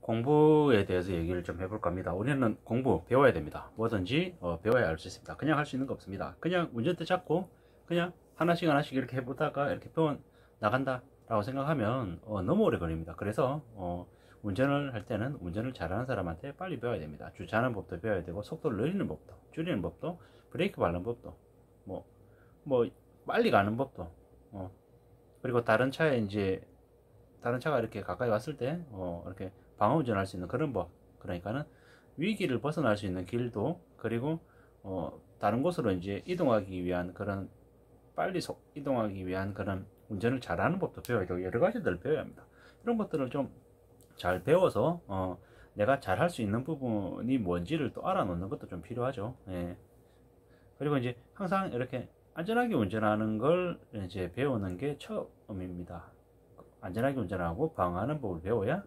공부에 대해서 얘기를 좀 해볼까 합니다. 우리는 공부 배워야 됩니다. 뭐든지 배워야 할 수 있습니다. 그냥 할 수 있는 거 없습니다. 그냥 운전대 잡고 그냥 하나씩 하나씩 이렇게 해보다가 이렇게 배워 나간다 라고 생각하면 너무 오래 걸립니다. 그래서 운전을 할 때는 운전을 잘하는 사람한테 빨리 배워야 됩니다. 주차하는 법도 배워야 되고, 속도를 늘리는 법도, 줄이는 법도, 브레이크 밟는 법도, 뭐, 뭐 빨리 가는 법도, 그리고 다른 차가 이렇게 가까이 왔을 때 이렇게 방어 운전할 수 있는 그런 법, 그러니까는 위기를 벗어날 수 있는 길도, 그리고 다른 곳으로 이제 이동하기 위한 그런 이동하기 위한 그런 운전을 잘하는 법도 배워야 되고, 여러 가지들 배워야 합니다. 이런 것들을 좀 잘 배워서 내가 잘 할 수 있는 부분이 뭔지를 또 알아놓는 것도 좀 필요하죠. 예. 그리고 이제 항상 이렇게 안전하게 운전하는 걸 이제 배우는 게 처음입니다. 안전하게 운전하고 방어하는 법을 배워야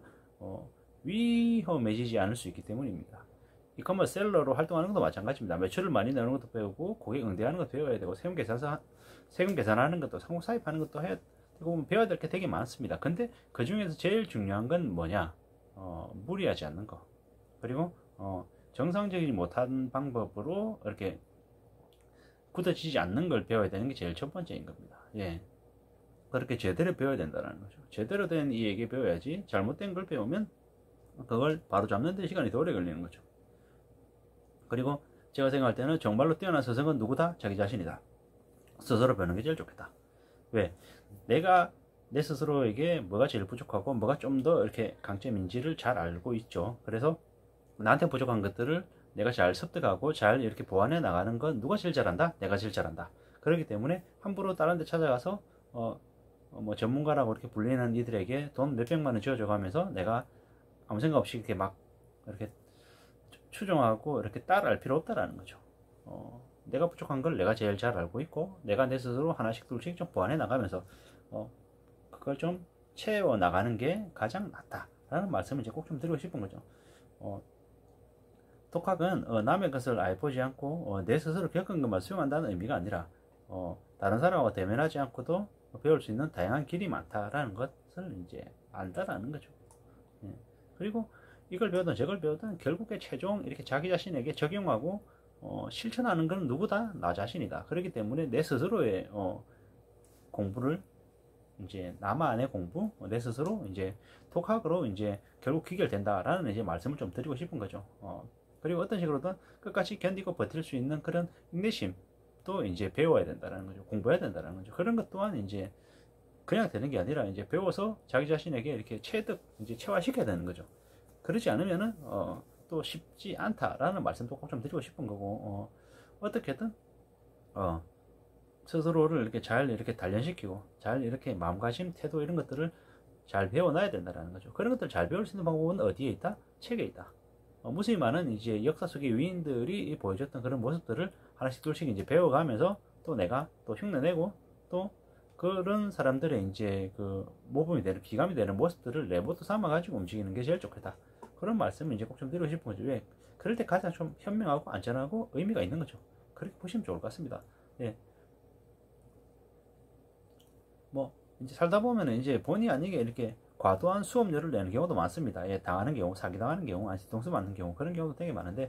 위험해지지 않을 수 있기 때문입니다. 이커머스 셀러로 활동하는 것도 마찬가지입니다. 매출을 많이 내는 것도 배우고, 고객 응대하는 것도 배워야 되고, 세금 계산하는 것도, 상호 사입하는 것도 해야 되고, 배워야 될 게 되게 많습니다. 근데 그 중에서 제일 중요한 건 뭐냐? 무리하지 않는 거. 그리고 정상적이지 못한 방법으로 이렇게 굳어지지 않는 걸 배워야 되는 게 제일 첫 번째인 겁니다. 예. 그렇게 제대로 배워야 된다는 거죠. 제대로 된 이 얘기 배워야지, 잘못된 걸 배우면 그걸 바로 잡는 데 시간이 더 오래 걸리는 거죠. 그리고 제가 생각할 때는 정말로 뛰어난 스승은 누구다? 자기 자신이다. 스스로 배우는 게 제일 좋겠다. 왜? 내가 내 스스로에게 뭐가 제일 부족하고 뭐가 좀 더 이렇게 강점인지를 잘 알고 있죠. 그래서 나한테 부족한 것들을 내가 잘 습득하고 잘 이렇게 보완해 나가는 건 누가 제일 잘한다? 내가 제일 잘한다. 그렇기 때문에 함부로 다른 데 찾아가서 뭐 전문가라고 이렇게 불리는 이들에게 돈 몇백만 원 쥐어줘 가면서 내가 아무 생각 없이 이렇게 막 이렇게 추종하고 이렇게 따라할 필요 없다라는 거죠. 내가 부족한 걸 내가 제일 잘 알고 있고, 내가 내 스스로 하나씩 둘씩 좀 보완해 나가면서 그걸 좀 채워 나가는 게 가장 낫다라는 말씀을 이제 꼭 좀 드리고 싶은 거죠. 독학은 남의 것을 아예 보지 않고 내 스스로 겪은 것만 수용한다는 의미가 아니라 다른 사람하고 대면하지 않고도 배울 수 있는 다양한 길이 많다라는 것을 이제 안다라는 거죠. 예. 그리고 이걸 배우든 저걸 배우든 결국에 최종 이렇게 자기 자신에게 적용하고 실천하는 건 누구다? 나 자신이다. 그렇기 때문에 내 스스로의 공부를 이제 나만의 공부, 내 스스로 이제 독학으로 이제 결국 귀결된다라는 이제 말씀을 좀 드리고 싶은 거죠. 그리고 어떤 식으로든 끝까지 견디고 버틸 수 있는 그런 인내심도 이제 배워야 된다는 거죠. 공부해야 된다는 거죠. 그런 것 또한 이제 그냥 되는 게 아니라 이제 배워서 자기 자신에게 이렇게 이제 체화시켜야 되는 거죠. 그렇지 않으면은 또 쉽지 않다라는 말씀도 꼭 좀 드리고 싶은 거고, 어떻게든 스스로를 이렇게 잘 이렇게 단련시키고 잘 이렇게 마음가짐, 태도 이런 것들을 잘 배워놔야 된다는 거죠. 그런 것들 잘 배울 수 있는 방법은 어디에 있다? 책에 있다. 무수히 많은 이제 역사 속의 위인들이 보여줬던 그런 모습들을 하나씩 둘씩 이제 배워가면서 또 내가 또 흉내내고, 또 그런 사람들의 이제 그 모범이 되는, 기감이 되는 모습들을 내모도 삼아가지고 움직이는 게 제일 좋겠다. 그런 말씀을 이제 꼭 좀 드리고 싶은 거죠. 왜? 그럴 때 가장 좀 현명하고 안전하고 의미가 있는 거죠. 그렇게 보시면 좋을 것 같습니다. 예. 뭐 이제 살다 보면은 이제 본의 아니게 이렇게 과도한 수업료를 내는 경우도 많습니다. 예, 당하는 경우, 사기당하는 경우, 안시동수 맞는 경우, 그런 경우도 되게 많은데,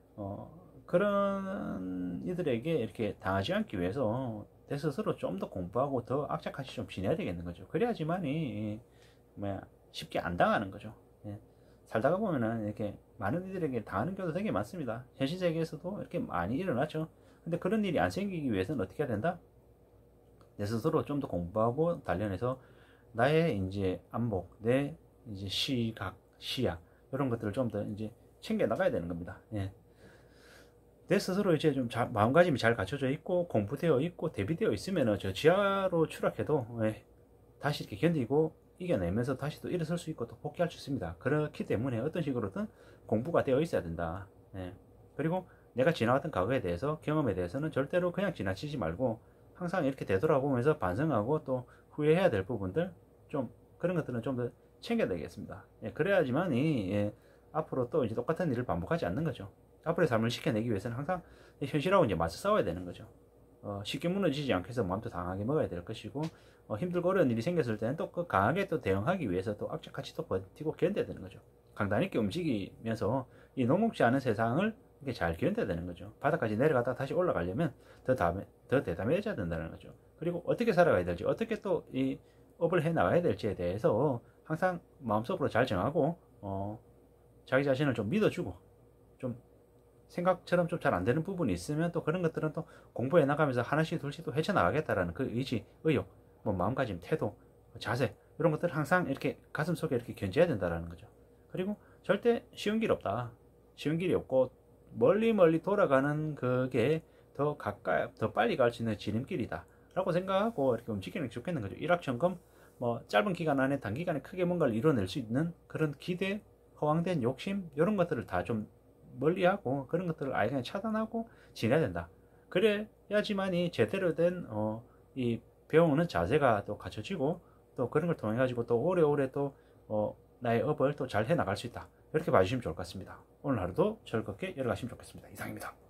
그런 이들에게 이렇게 당하지 않기 위해서 내 스스로 좀 더 공부하고 더 악착같이 좀 지내야 되겠는 거죠. 그래야지만이 쉽게 안 당하는 거죠. 예. 살다가 보면은 이렇게 많은 이들에게 당하는 경우도 되게 많습니다. 현실 세계에서도 이렇게 많이 일어나죠. 근데 그런 일이 안 생기기 위해서는 어떻게 해야 된다? 내 스스로 좀 더 공부하고 단련해서 나의 이제 안목, 내 이제 시각, 시야 이런 것들을 좀 더 이제 챙겨 나가야 되는 겁니다. 예. 내 스스로 이제 좀 마음가짐이 잘 갖춰져 있고 공부되어 있고 대비되어 있으면은 저 지하로 추락해도 다시 이렇게 견디고 이겨내면서 다시 또 일어설 수 있고 또 복귀할 수 있습니다. 그렇기 때문에 어떤 식으로든 공부가 되어 있어야 된다. 예. 그리고 내가 지나왔던 과거에 대해서, 경험에 대해서는 절대로 그냥 지나치지 말고 항상 이렇게 되돌아보면서 반성하고 또 후회해야 될 부분들, 좀 그런 것들은 좀 더 챙겨야 되겠습니다. 예. 그래야지만이 앞으로 또 이제 똑같은 일을 반복하지 않는 거죠. 앞으로의 삶을 지켜내기 위해서는 항상 현실하고 이제 맞서 싸워야 되는 거죠. 쉽게 무너지지 않게 해서 마음도 강하게 먹어야 될 것이고, 힘들고 어려운 일이 생겼을 때는 또 그 강하게 또 대응하기 위해서 또 악착같이 또 버티고 견뎌야 되는 거죠. 강단 있게 움직이면서 이 녹록지 않은 세상을 이렇게 잘 견뎌야 되는 거죠. 바닥까지 내려갔다 다시 올라가려면 더 대담해져야 된다는 거죠. 그리고 어떻게 살아가야 될지, 어떻게 또 이 업을 해 나가야 될지에 대해서 항상 마음속으로 잘 정하고 자기 자신을 좀 믿어주고, 좀 생각처럼 좀 잘 안 되는 부분이 있으면 또 그런 것들은 또 공부해 나가면서 하나씩 둘씩 또 헤쳐나가겠다라는 그 의지, 의욕, 뭐 마음가짐, 태도, 자세, 이런 것들 항상 이렇게 가슴 속에 이렇게 견제해야 된다라는 거죠. 그리고 절대 쉬운 길 없다. 쉬운 길이 없고 멀리 멀리 돌아가는 그게 더 가까이, 더 빨리 갈 수 있는 지름길이다 라고 생각하고 이렇게 움직이는 게 좋겠는 거죠. 일확천금, 뭐 짧은 기간 안에 단기간에 크게 뭔가를 이뤄낼 수 있는 그런 기대, 허황된 욕심, 이런 것들을 다 좀 멀리하고 그런 것들을 아예 그냥 차단하고 지내야 된다. 그래야지만이 제대로 된 이 배우는 자세가 또 갖춰지고, 또 그런 걸 통해 가지고 또 오래오래 또 나의 업을 또 잘 해 나갈 수 있다. 이렇게 봐주시면 좋을 것 같습니다. 오늘 하루도 즐겁게 열어가시면 좋겠습니다. 이상입니다.